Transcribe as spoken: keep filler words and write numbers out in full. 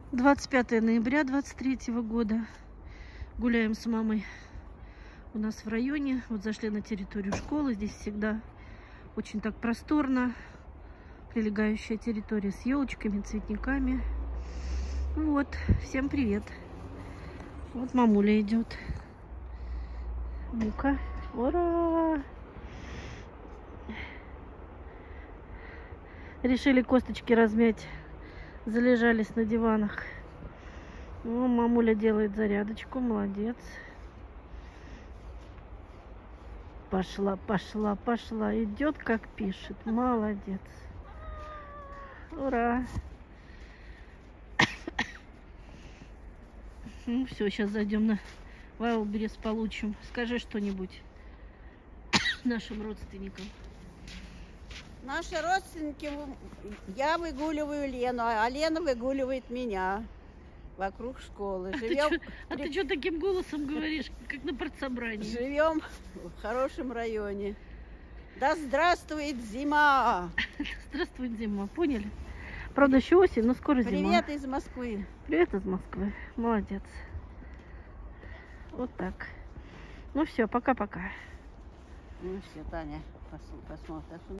двадцать пятое ноября двадцать третьего года. Гуляем с мамой у нас в районе. Вот зашли на территорию школы. Здесь всегда очень так просторно. Прилегающая территория с елочками, цветниками. Вот. Всем привет. Вот мамуля идет. Ну-ка. Ура! Решили косточки размять. Залежались на диванах. Ну, мамуля делает зарядочку. Молодец. Пошла, пошла, пошла. Идет, как пишет. Молодец. Ура! Ну все, сейчас зайдем на Wildberries, получим. Скажи что-нибудь нашим родственникам. Наши родственники, я выгуливаю Лену, а Лена выгуливает меня вокруг школы. Живем... А ты что таким голосом говоришь, как на партсобрании? Живем в хорошем районе. Да здравствует зима! Здравствует зима, поняли? Правда, еще осень, но скоро зима. Привет из Москвы. Привет из Москвы. Молодец. Вот так. Ну все, пока-пока. Ну все, Таня, посмотрим.